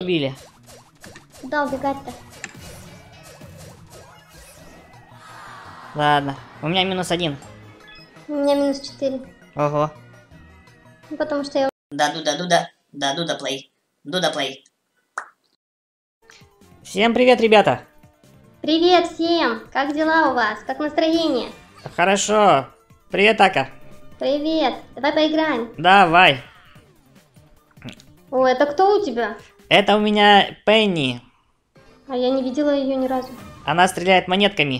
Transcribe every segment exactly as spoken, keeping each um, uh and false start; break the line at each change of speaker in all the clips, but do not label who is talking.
убили.
Куда убегать-то?
Ладно, у меня минус один.
У меня минус четыре.
Ого.
Ну, потому что я...
Да, Дуда, Дуда. Да, Дуда плей. Дуда плей.
Всем привет, ребята.
Привет всем! Как дела у вас? Как настроение?
Хорошо. Привет, Ака.
Привет! Давай поиграем.
Давай.
О, это кто у тебя?
Это у меня Пенни.
А я не видела ее ни разу.
Она стреляет монетками.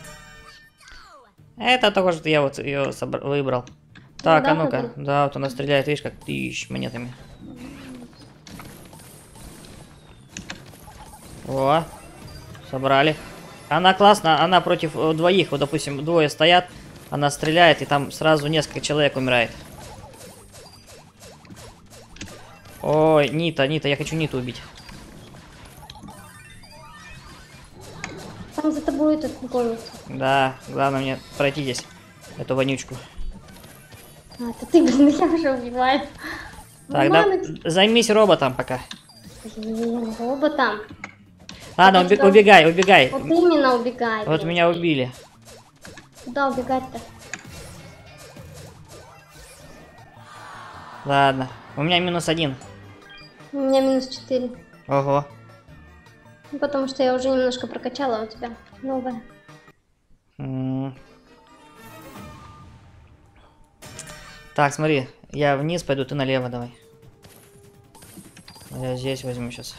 Это только что я вот ее собр... выбрал. Так,
да,
а ну-ка.
выбрал?
Да, вот она стреляет, видишь, как тысяч монетами. О, собрали. Она классно, она против двоих, вот, допустим, двое стоят, она стреляет, и там сразу несколько человек умирает. Ой, Нита, Нита, я хочу Ниту убить.
Там за тобой этот гонится.
Да, главное мне пройти здесь эту вонючку.
А, это ты, блин, я уже убиваю.
Так, да, займись роботом пока.
Блин, роботом.
Ладно, уби
тебя...
убегай, убегай.
Вот именно убегай.
Вот
блин.
меня убили.
Куда убегать-то?
Ладно, у меня минус один.
У меня минус четыре.
Ого.
Ну, потому что я уже немножко прокачала, а у тебя новая.
М -м. Так, смотри, я вниз пойду, ты налево давай. Я здесь возьму сейчас.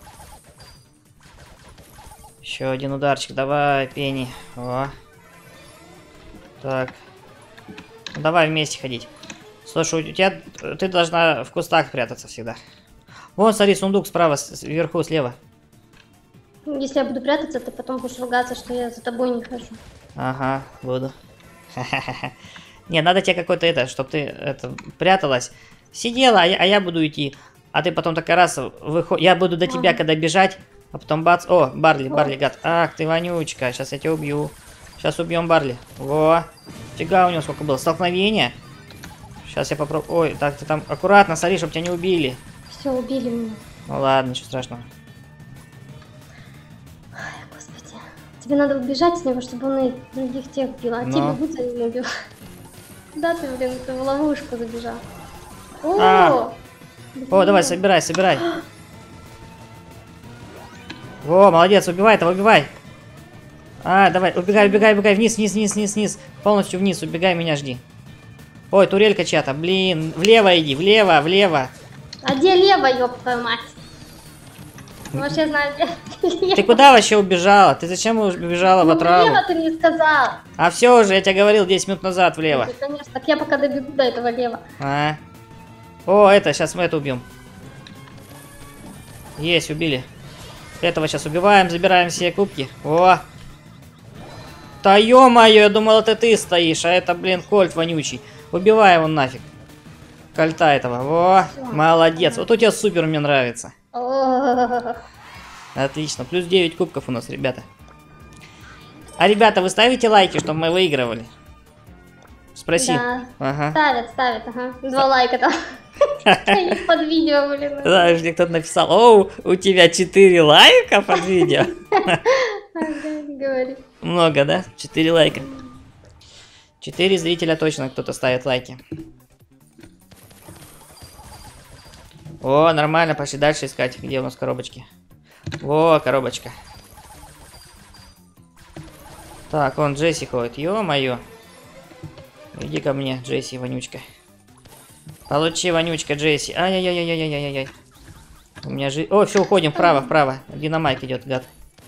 Еще один ударчик, давай, Пенни. О. Так. Ну, давай вместе ходить. Слушай, у тебя ты должна в кустах прятаться всегда. Вон, смотри, сундук справа, сверху, слева.
Если я буду прятаться, ты потом будешь ругаться, что я за тобой не хожу.
Ага, буду. Не, надо тебе какой-то это, чтобы ты это пряталась. Сидела, а я, а я буду идти. А ты потом такая раз выходишь. Я буду до ага. тебя, когда бежать, а потом бац. О, Барли, Барли, гад. Ах, ты вонючка, сейчас я тебя убью. Сейчас убьем Барли. Во. Фига у него сколько было. Столкновение. Сейчас я попробую. Ой, так ты там аккуратно, смотри, чтобы тебя не убили.
Все, убили меня.
Ну ладно, ничего страшного.
Ой, господи. Тебе надо убежать с него, чтобы он и других тех убил. А
Но...
тебе будто не убил. Да ты, блин, ты в ловушку забежал. О,
а. О, давай, собирай, собирай. Во, молодец, убивай этого, убивай. А, давай, убегай, убегай, убегай, вниз, вниз, вниз, вниз, вниз. Полностью вниз, убегай, меня жди. Ой, турелька чья-то, блин. Влево иди, влево, влево.
А где лево, ёб твою мать? Может, я знаю, где
Ты куда вообще убежала? Ты зачем убежала
ну,
в отраву?
влево ты мне сказал.
А все уже, я тебе говорил десять минут назад влево.
Ну, конечно, так я пока добегу до этого лева.
А. О, это, сейчас мы это убьем. Есть, убили. Этого сейчас убиваем, забираем все кубки. О! Да ё-моё, я думал, это ты стоишь, а это, блин, кольт вонючий. Убивай его нафиг. Кольта этого. Во, молодец. Вот у тебя супер, мне нравится. Отлично. Плюс девять кубков у нас, ребята. А, ребята, вы ставите лайки, чтобы мы выигрывали? Спроси.
Да.
Ага.
Ставят, ставят, ага. Два лайка там. Под видео, блин.
Да, мне кто-то написал. Оу, у тебя четыре лайка под видео.
Говори.
Много, да? четыре лайка. четыре зрителя точно кто-то ставит лайки. О, нормально, пошли дальше искать. Где у нас коробочки? О, коробочка. Так, вон Джесси ходит. Ё-моё. Иди ко мне, Джесси, вонючка. Получи, вонючка, Джесси. Ай-яй-яй-яй-яй-яй-яй. У меня же... О, все, уходим вправо, вправо. Динамайк идет, гад.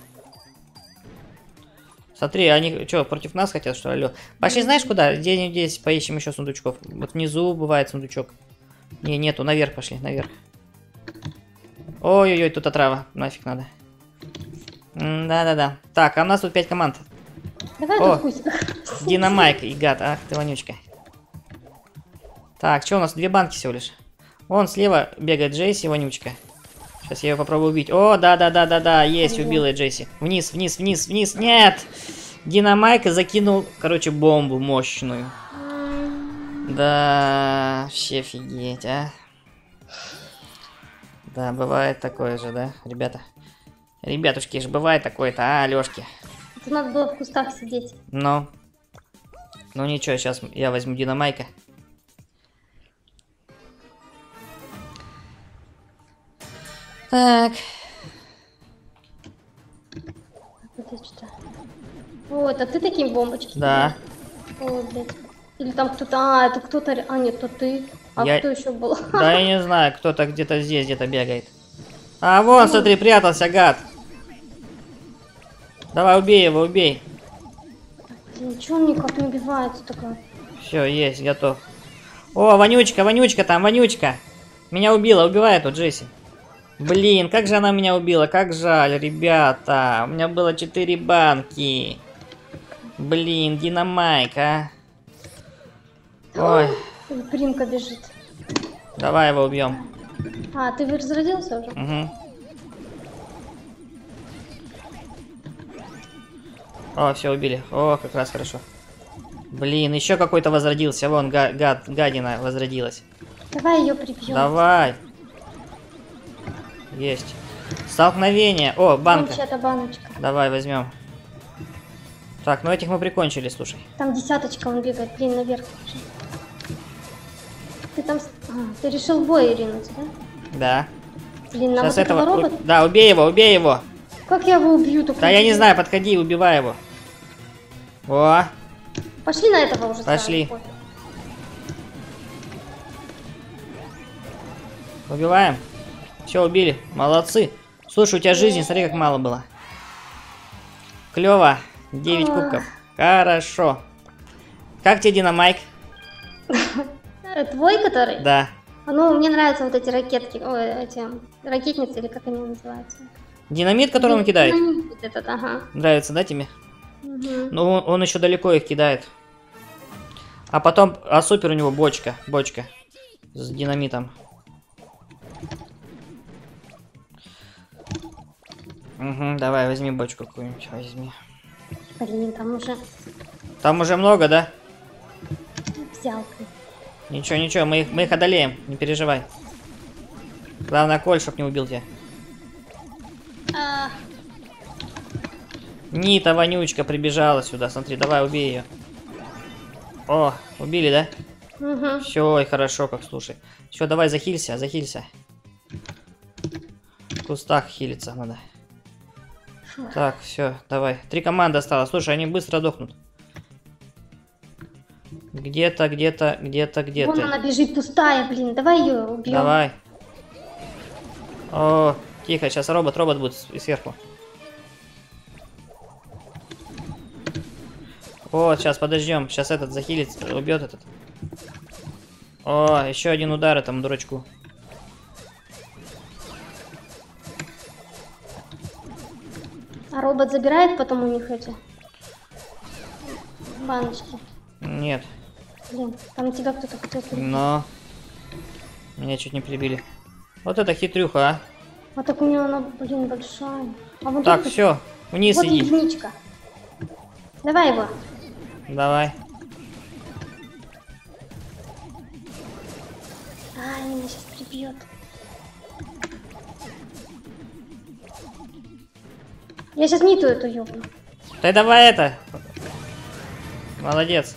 Смотри, они что, против нас хотят, что ли? Пошли, знаешь куда? Где-нибудь здесь поищем еще сундучков. Вот внизу бывает сундучок. Не, нету, наверх пошли, наверх. Ой-ой-ой, тут отрава. Нафиг надо. Да-да-да. Так, а у нас тут пять команд.
Давай
О,
тут
Динамайк и гад. Ах, ты вонючка. Так, что у нас? Две банки всего лишь. Вон слева бегает Джесси, вонючка. Сейчас я ее попробую убить. О, да-да-да-да-да, есть, убила я Джесси. Вниз, вниз, вниз, вниз. Нет! Динамайк закинул, короче, бомбу мощную. Да, вообще офигеть, а. Да, бывает такое же, да, ребята? Ребятушки, же бывает такое-то, а, Лёшки?
Это надо было в кустах сидеть.
Ну. Ну ничего, сейчас я возьму динамайка. Так.
Вот, что-то. Вот, а ты такие бомбочки?
Да.
О, блядь. Или там кто-то... А, это кто-то... А, нет, то ты. А
Я-
кто еще был?
Да я не знаю, кто-то где-то здесь где-то бегает. А вон, смотри, прятался гад. Давай, убей его, убей.
Блин, чё он никак не убивается такая?
Все, есть, готов. О, вонючка, вонючка там, вонючка. Меня убила, убивает тут Джесси. Блин, как же она меня убила, как жаль, ребята. У меня было четыре банки. Блин, динамайк, а. Ой,
Примка бежит.
давай его убьем.
А, ты разродился уже?
Угу. О, все, убили. О, как раз хорошо. Блин, еще какой-то возродился. Вон, га гад, гадина возродилась.
Давай ее прибьем.
Давай. Есть. Столкновение. О, банка.
Это баночка.
Давай, возьмем. Так, ну этих мы прикончили, слушай.
Там десяточка, он бегает. Блин, наверх. Ты там... А, ты решил в бой ринуть, да?
Да.
Блин, нам
Сейчас
вот этого
этого...
робота...
у- Да, убей его, убей его.
Как я его убью? Только
Да я не
убью?
знаю, подходи, убивай его. О,
Пошли на этого уже.
Пошли.
сразу, пофиг.
убиваем. Все, убили. Молодцы. Слушай, у тебя жизни, смотри, как мало было. Клево. девять
Ах.
кубков. Хорошо. Как тебе динамайк?
Э, Твой, который?
Да.
А, Ну, мне нравятся вот эти ракетки, ой, эти ракетницы, или как они называются?
Динамит, который он кидает.
Динамит вот этот, ага.
Нравится, да, тебе?
Мгм.
Ну, он, он еще далеко их кидает. А потом, а супер у него бочка, бочка с динамитом. Угу, давай, возьми бочку какую-нибудь, возьми.
Блин, там уже
Там уже много, да?
взял.
Ничего, ничего, мы их, мы их одолеем, не переживай. Главное, Коль, чтоб не убил тебя.
А,
Нита, вонючка, прибежала сюда, смотри, давай, убей ее. О, убили, да?
угу.
Все, и хорошо, как слушай. Все, давай, захилься, захилься. В кустах хилиться надо. Так, все, давай. Три команды осталось. Слушай, они быстро дохнут. Где-то, где-то, где-то,
Вон
где-то.
она бежит пустая, блин, давай ее убьем.
Давай. О, тихо, сейчас робот, робот будет с- сверху. Вот, сейчас подождем. Сейчас этот захилится, убьет этот. О, еще один удар этому дурачку.
А робот забирает потом у них эти баночки.
Нет,
Блин, там тебя кто-то хотел прибить.
но... Меня чуть не прибили. Вот это хитрюха, а.
А так у нее она, блин, большая. А вон
Так,
тут-
все, вниз
Вот
иди.
единичка. Давай его.
Давай.
Ай, меня сейчас прибьет. Я сейчас Ниту эту ёбну.
Да давай это. Молодец.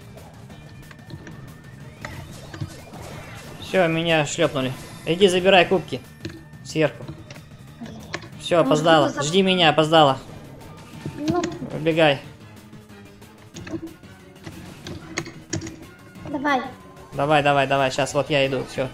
Все, меня шлепнули. Иди забирай кубки. Сверху. Все,
Может,
опоздала.
кто-то за-
Жди меня, опоздала.
Ну,
Убегай.
давай.
Давай, давай, давай. Сейчас вот я иду. Все.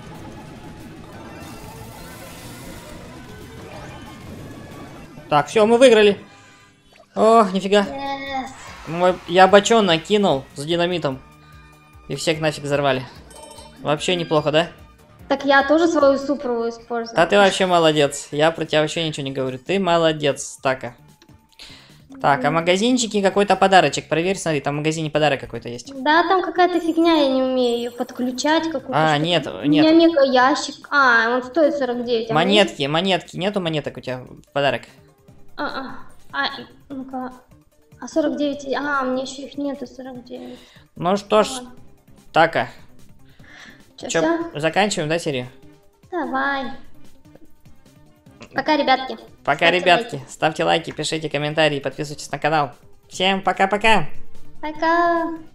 Так, все, мы выиграли. О, нифига.
Yes.
Мой, я бочон накинул с динамитом. И всех нафиг взорвали. Вообще неплохо, да?
Так я тоже свою супругу использую.
Да ты вообще молодец. Я про тебя вообще ничего не говорю. Ты молодец, Така. Так, а магазинчики какой-то подарочек. Проверь, смотри, там в магазине подарок какой-то есть.
Да, там какая-то фигня, я не умею ее подключать. Какую-то
А,
штуку.
нет,
У меня
нет.
мега ящик. А, он стоит сорок девять. А у меня есть-
Монетки, монетки. Нету монеток у тебя в подарок?
А, а, а, ну-ка. А сорок девять. А, мне еще их нету, сорок девять.
Ну что ж, Така.
Че,
Чё,
всё?
заканчиваем, да, серию?
Давай. Пока, ребятки.
Пока,
Ставьте
ребятки.
лайки.
Ставьте лайки, пишите комментарии, подписывайтесь на канал. Всем пока-пока.
Пока.